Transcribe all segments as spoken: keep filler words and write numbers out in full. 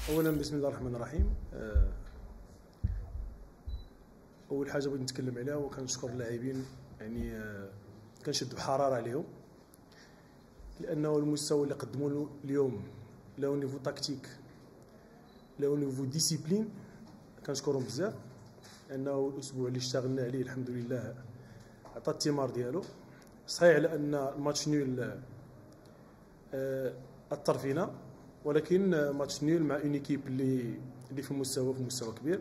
اولا بسم الله الرحمن الرحيم. اول حاجه بغيت نتكلم عليها وكنشكر اللاعبين، يعني كنشد بحراره عليهم لانه المستوى اللي قدموا له اليوم لا نيفو تكتيك لا نيفو ديسيبلين كنشكرهم بزاف، لانه الاسبوع اللي اشتغلنا عليه الحمد لله عطى الثمار ديالو. صحيح على ان الماتش نيول اثر فينا، ولكن ماتش نيول مع اون ايكيب اللي اللي في مستوى في مستوى كبير.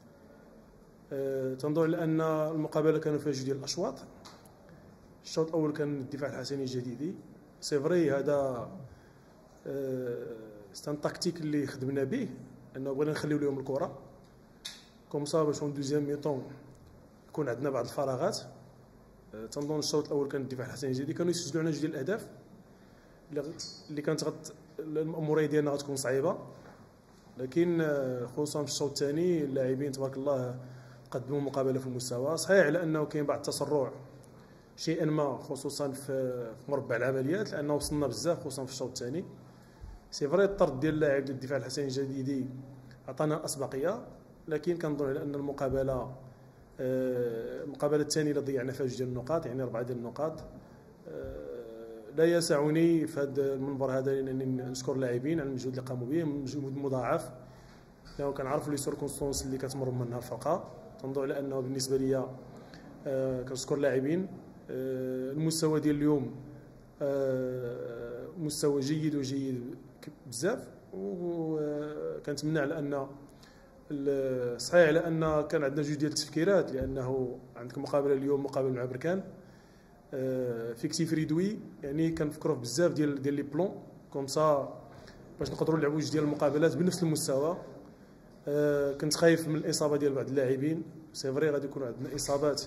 أه تنظر لان المقابله كانوا فيها جوج ديال الاشواط. الشوط الاول كان الدفاع الحسني الجديدي، سي فري هذا أه ستان تاكتيك اللي خدمنا به، انه بغينا نخليو لهم الكره كوم صا باش اون دوزيام ميطون يكون عندنا بعض الفراغات. أه تنظن الشوط الاول كان الدفاع الحسني الجديدي كانوا يسجلوا لنا جوج ديال الاهداف اللي كانت غت الاموريه ديالنا غتكون صعيبه، لكن خصوصا في الشوط الثاني اللاعبين تبارك الله قدموا مقابله في المستوى. صحيح على انه كاين بعض التسرع شيئا ما خصوصا في مربع العمليات، لانه وصلنا بزاف خصوصا في الشوط الثاني. سي فري الطرد ديال اللاعب ديال الدفاع الحسني الجديدي عطانا الاسبقيه، لكن كنظن على ان المقابله المقابله الثانيه اللي ضيعنا فيها جوج ديال النقاط، يعني اربعه ديال النقاط، لا يسعني في هذا المنبر هذا انني نشكر اللاعبين على المجهود اللي قاموا به، مجهود مضاعف، لانه كنعرفوا لي سيركونستونس اللي كتمر منها الفرقه. تنظر على انه بالنسبه لي آه كنشكر اللاعبين. آه المستوى ديال اليوم آه مستوى جيد وجيد بزاف، وكنتمنى على ان صحيح على ان كان عندنا جوج ديال التفكيرات، لانه عندك مقابله اليوم مقابل مع بركان فيكتيف ريدوي، يعني كنفكروا في بزاف ديال ديال لي بلون كوم سا باش نقدروا نلعبوا جوج ديال المقابلات بنفس المستوى. أه كنت خايف من الاصابه ديال بعض اللاعبين، سي فري غادي يكون عندنا اصابات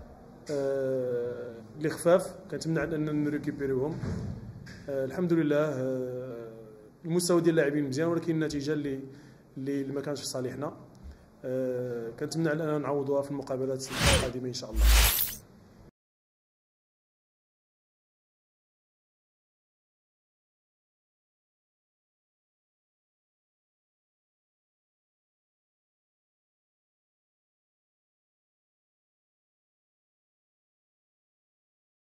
أه اللي خفاف، كنتمنى اننا نريكوبيريوهم. أه الحمد لله أه المستوى ديال اللاعبين مزيان، ولكن النتيجه اللي اللي ما كانش في صالحنا. أه كنتمنى اننا نعوضوها في المقابلات القادمه ان شاء الله.